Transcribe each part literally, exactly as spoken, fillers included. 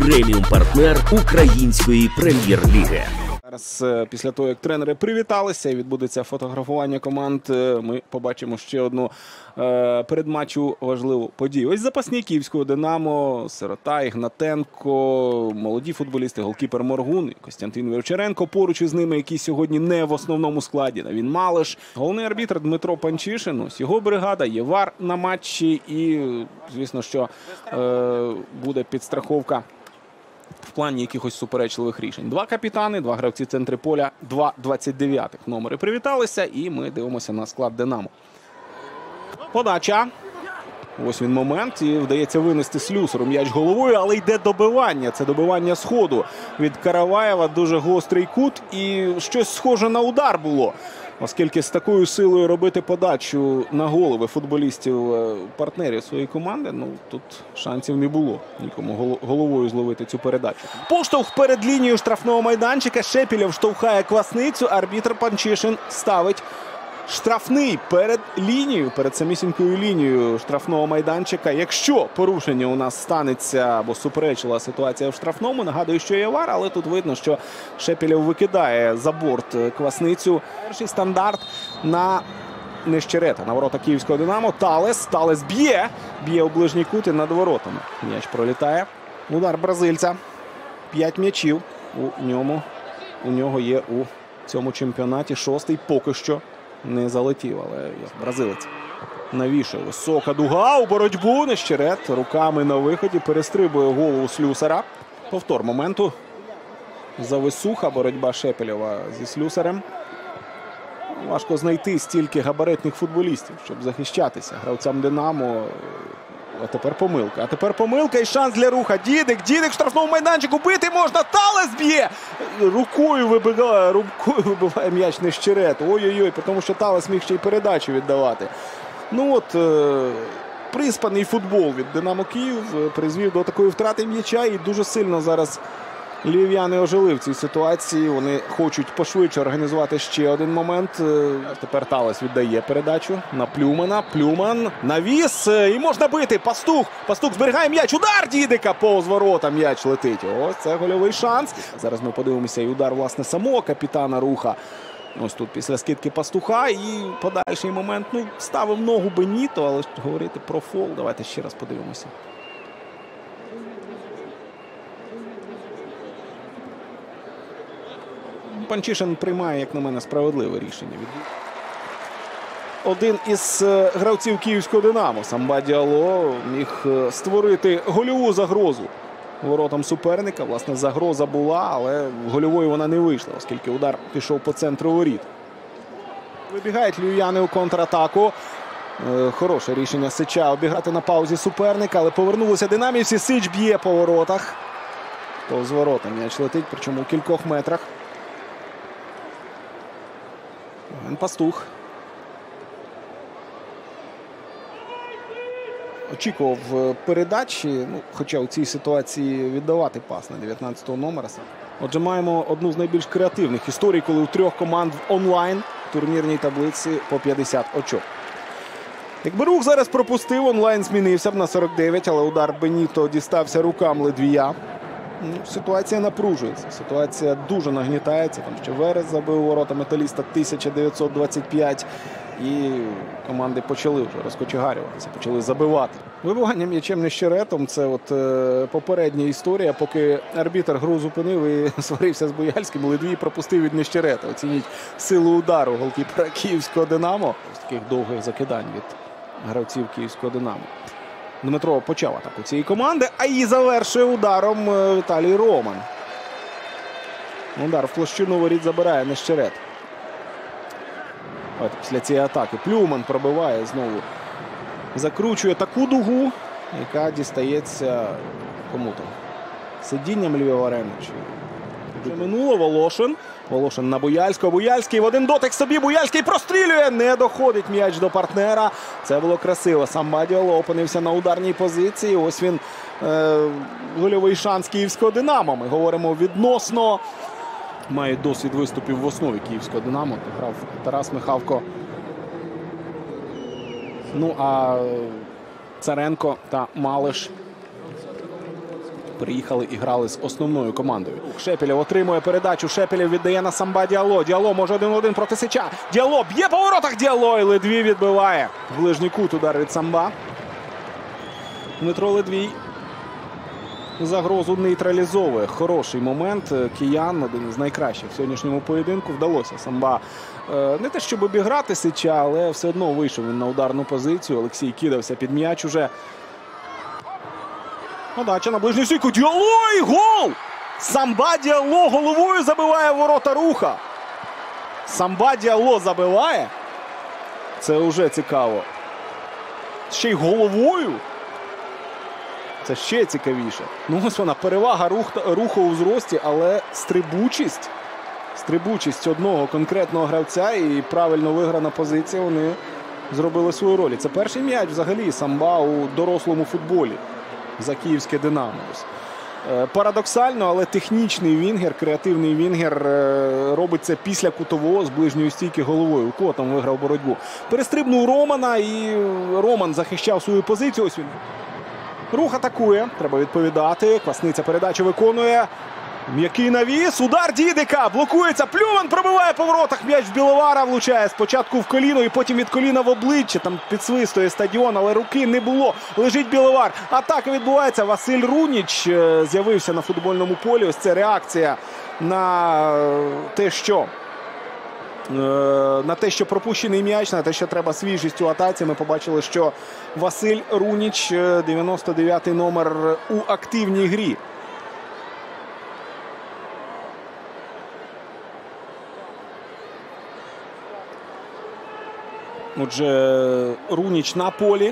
преміум-партнер української прем'єр-ліги. Зараз, після того, як тренери привіталися і відбудеться фотографування команд, ми побачимо ще одну е, передматчу важливу подію. Ось запасні київського «Динамо», Сирота, Ігнатенко, молоді футболісти, голкіпер Моргун, Костянтин Вівчаренко поруч із ними, які сьогодні не в основному складі. Він Малиш, головний арбітр Дмитро Панчишин, ось його бригада, є вар на матчі і, звісно, що е, буде підстраховка в плані якихось суперечливих рішень. Два капітани, два гравці центри поля, два двадцять дев'ятих номери привіталися, і ми дивимося на склад «Динамо». Подача. Ось він момент, і вдається винести Слюсару м'яч головою, але йде добивання. Це добивання з ходу від Караваєва, дуже гострий кут, і щось схоже на удар було. Оскільки з такою силою робити подачу на голови футболістів-партнерів своєї команди, ну, тут шансів не було нікому головою зловити цю передачу. Поштовх перед лінією штрафного майданчика. Шепілєв штовхає Квасницю, арбітр Панчишин ставить штрафний перед лінією, перед самісінькою лінією штрафного майданчика. Якщо порушення у нас станеться або суперечлива ситуація в штрафному, нагадую, що є вар, але тут видно, що Шепілєв викидає за борт Квасницю. Перший стандарт на Нещерета, на ворота київського «Динамо». Талес, Талес б'є, б'є у ближній кут і над воротами. М'яч пролітає. Удар бразильця. П'ять м'ячів у ньому. У нього є у цьому чемпіонаті. Шостий поки що не залетів, але бразилець навішує. Висока дуга у боротьбу. Нещерет руками на виході перестрибує голову Слюсара. Повтор моменту. Зависуха боротьба Шепілєва зі Слюсарем. Важко знайти стільки габаритних футболістів, щоб захищатися гравцям «Динамо». А тепер помилка. А тепер помилка і шанс для Руха. Дідик, Дідик в штрафному майданчику. Бити можна. Талес б'є. Рукою вибиває, рукою вибиває м'яч Нещерет. Ой-ой-ой, тому що Талес міг ще й передачу віддавати. Ну от, е приспаний футбол від «Динамо Київ» призвів до такої втрати м'яча. І дуже сильно зараз львів'яни ожили в цій ситуації. Вони хочуть пошвидше організувати ще один момент. Тепер Талес віддає передачу на Плюмана. Плюман навіс. І можна бити. Пастух. Пастух зберігає м'яч. Удар Дідика. Повз ворота м'яч летить. Ось це гольовий шанс. Зараз ми подивимося і удар, власне, самого капітана Руха. Ось тут після скидки Пастуха. І подальший момент. Ну, ставив ногу Беніто, але говорити про фол. Давайте ще раз подивимося. Панчишин приймає, як на мене, справедливе рішення. Один із гравців київського «Динамо», Самба Діало, міг створити гольову загрозу воротам суперника. Власне, загроза була, але гольовою вона не вийшла, оскільки удар пішов по центру воріт. Вибігають львів'яни у контратаку. Хороше рішення Сича обіграти на паузі суперника, але повернулися динамівці. Сич б'є по воротах. Повз ворота м'яч летить, причому у кількох метрах. Пастух. Очікував передачі, ну, хоча у цій ситуації віддавати пас на дев'ятнадцятого номера. Отже, маємо одну з найбільш креативних історій, коли у трьох команд в онлайн турнірній таблиці по п'ятдесят очок. Якби Рух зараз пропустив, онлайн змінився б на сорок дев'ять, але удар Беніто дістався рукам Ледвія. Ну, ситуація напружується, ситуація дуже нагнітається. Там ще Верес забив ворота Металіста тисяча дев'ятсот двадцять п'ять. І команди почали вже розкочегарюватися, почали забивати. Вибивання м'ячем Нещеретом – це от е, попередня історія, поки арбітр гру зупинив і сварився з Буяльським, Ледвій пропустив від Нещерета. Оцініть силу удару голкіпера київського «Динамо». З таких довгих закидань від гравців київського «Динамо». Дмитро почав атаку цієї команди, а її завершує ударом Віталій Роман. Удар в площину воріт забирає Нещерет. От після цієї атаки Плюман пробиває знову. Закручує таку дугу, яка дістається кому-то. Сидінням Львів-Арени. Вже минуло Волошин. Волошин на Буяльського. Буяльський в один дотик собі. Буяльський прострілює. Не доходить м'яч до партнера. Це було красиво. Самба Діало опинився на ударній позиції. Ось він, е, гольовий шанс київського «Динамо». Ми говоримо відносно. Має досвід виступів в основі київського «Динамо». Грав Тарас Михавко. Ну, а Царенко та Малиш приїхали і грали з основною командою. Шепелєв отримує передачу. Шепелєв віддає на Самба Діало. Діало може один-один проти Сича. Діало б'є по воротах. Діало і Ледвій відбиває. Ближній кут, удар від Самба. Дмитро Ледвій загрозу нейтралізовує. Хороший момент. Киян, один із найкращих в сьогоднішньому поєдинку. Вдалося Самба не те, щоб обіграти Сича, але все одно вийшов він на ударну позицію. Олексій кидався під м'яч уже. Подача на ближню стійку. Діало і гол! Самба Діало головою забиває ворота Руха. Самба Діало забиває. Це вже цікаво. Ще й головою. Це ще цікавіше. Ну ось вона, перевага рух, Руху у зрості, але стрибучість. Стрибучість одного конкретного гравця і правильно виграна позиція, вони зробили свою роль. Це перший м'яч взагалі Самба у дорослому футболі за київське «Динамо». Парадоксально, але технічний вінгер, креативний вінгер робить це після кутового з ближньої стійки головою. Котом виграв боротьбу. Перестрибнув Романа і Роман захищав свою позицію. Ось він. Рух атакує. Треба відповідати. Квасниця передачу виконує. М'який навіс. Удар Дідика. Блокується. Плюман пробиває по воротах. М'яч в Біловара влучає. Спочатку в коліно і потім від коліна в обличчя. Там підсвистує стадіон, але руки не було. Лежить Біловар. Атака відбувається. Василь Руніч з'явився на футбольному полі. Ось це реакція на те, що на те, що пропущений м'яч, на те, що треба свіжість у атаці. Ми побачили, що Василь Руніч, дев'яносто дев'ятий номер у активній грі. Отже, Руніч на полі.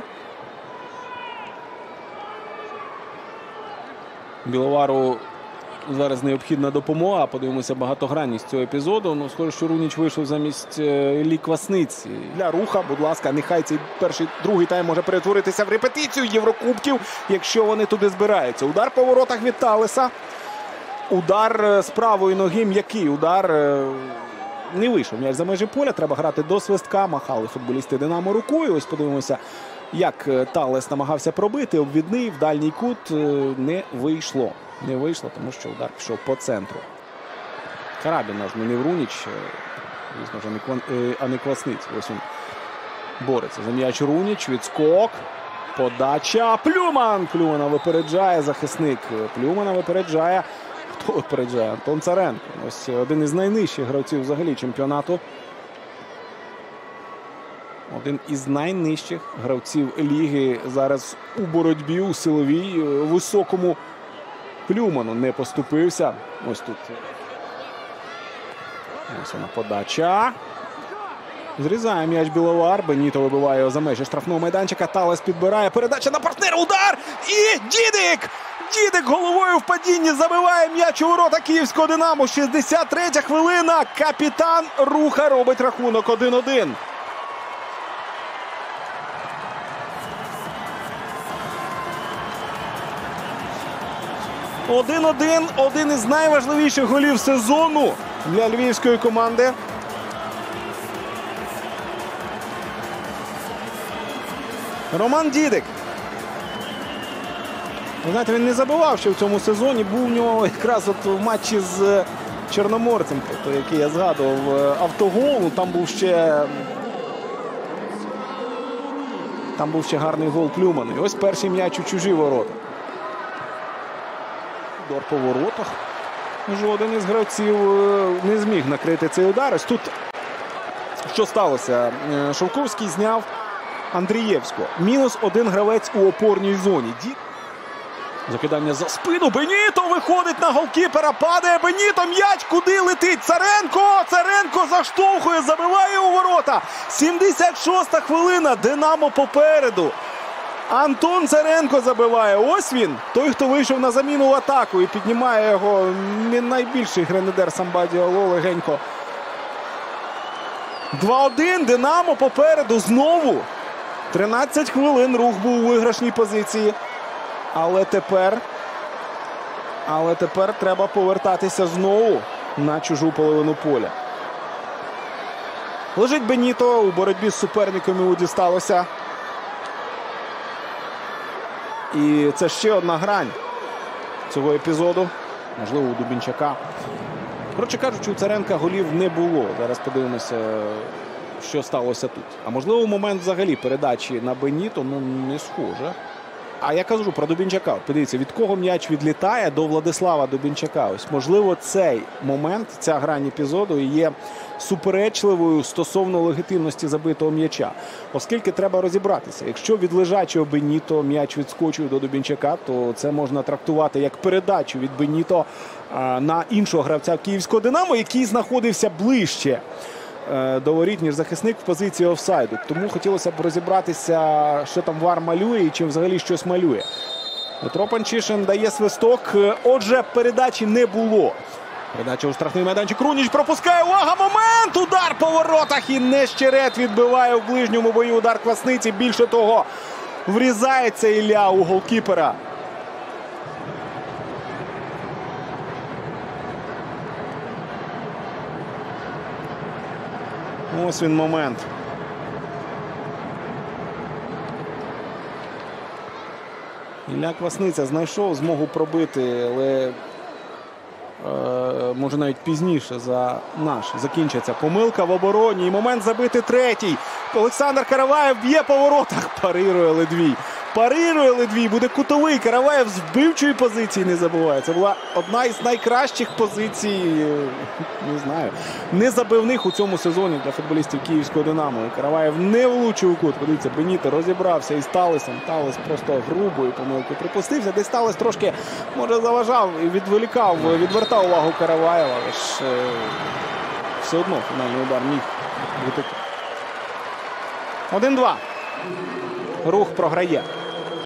Біловару зараз необхідна допомога. Подивимося багатогранність цього епізоду. Ну, схоже, що Руніч вийшов замість Іллі Квасниці. Для Руха, будь ласка, нехай цей перший, другий тайм може перетворитися в репетицію Єврокубків, якщо вони туди збираються. Удар по воротах від Талеса. Удар з правої ноги, м'який удар. Не вийшов м'яч за межі поля, треба грати до свистка. Махали футболісти «Динамо» рукою. Ось подивимося, як Талес намагався пробити. Обвідний в дальній кут не вийшло. Не вийшло, тому що удар пішов по центру. Карабіна змінив Руніч, звісно ж, а не Квасниць. Ось він бореться за м'яч. Руніч, відскок, подача. Плюман! Плюмана випереджає захисник. Плюмана випереджає. Хто випереджає? Антон Царенко. Ось один із найнижчих гравців взагалі чемпіонату. Один із найнижчих гравців ліги зараз у боротьбі, у силовій, високому. Плюману не поступився. Ось тут. Ось вона подача. Зрізає м'яч Біловар. Беніто вибиває його за межі штрафного майданчика. Талес підбирає. Передача на партнера. Удар! І Дідик! Дідик головою в падінні забиває м'яч у ворота київського «Динамо». шістдесят третя хвилина. Капітан Руха робить рахунок один-один. один-один. Один із найважливіших голів сезону для львівської команди. Роман Дідик. Ви знаєте, він не забивав ще в цьому сезоні. Був у нього якраз от в матчі з Чорноморцем, той, який я згадував, автогол. Там був ще Там був ще гарний гол Плюмана. І ось перший м'яч у чужі ворота. Удар по воротах. Жоден із гравців не зміг накрити цей удар. Ось тут що сталося? Шовковський зняв Андрієвського. Мінус один гравець у опорній зоні. Закидання за спину. Беніто виходить на голкіпера. Падає Беніто. М'яч куди летить? Царенко! Царенко заштовхує, забиває у ворота. сімдесят шоста хвилина. «Динамо» попереду. Антон Царенко забиває. Ось він. Той, хто вийшов на заміну в атаку і піднімає його не найбільший гренадер Самба Діало легенько. два-один. «Динамо» попереду знову. тринадцять хвилин Рух був у виграшній позиції. Але тепер, але тепер треба повертатися знову на чужу половину поля. Лежить Беніто, у боротьбі з суперником йому дісталося. І це ще одна грань. цього епізоду. Можливо, у Дубінчака. Коротше кажучи, у Царенка голів не було. Зараз подивимося, що сталося тут. А можливо, момент взагалі передачі на Беніто, ну, не схоже. А я кажу про Дубінчака. Подивіться, від кого м'яч відлітає до Владислава Дубінчака. Ось, можливо, цей момент, ця грань епізоду є суперечливою стосовно легітимності забитого м'яча. Оскільки треба розібратися. Якщо від лежачого Беніто м'яч відскочує до Дубінчака, то це можна трактувати як передачу від Беніто а, на іншого гравця київського «Динамо», який знаходився ближче до воріт, ніж захисник в позиції офсайду. Тому хотілося б розібратися, що там ВАР малює і чи взагалі щось малює. Дмитро Панчишин дає свисток. Отже, передачі не було. Передача у штрафний майданчик. Руніч пропускає. Увага! Момент! Удар по воротах. І Нещерет відбиває в ближньому бою удар Квасниці. Більше того, врізається Ілля у голкіпера. Ось він момент. Ілля Квасниця знайшов змогу пробити, але е, може навіть пізніше за наш закінчиться помилка в обороні. І момент забити третій. Олександр Караваєв б'є по воротах. Парирує Ледвій. Парирує Ледвій. Буде кутовий. Караваєв з вбивчої позиції не забуває. Це була одна із найкращих позицій, не знаю, незабивних у цьому сезоні для футболістів київського «Динамо». Караваєв не влучив у кут. Подивіться, Беніто розібрався із Талесом. Талес просто грубою помилкою припустився. Десь Талес трошки, може, заважав і відволікав, відвертав увагу Караваєва. Але ж е, все одно фінальний удар міг бути. один-два. Рух програє.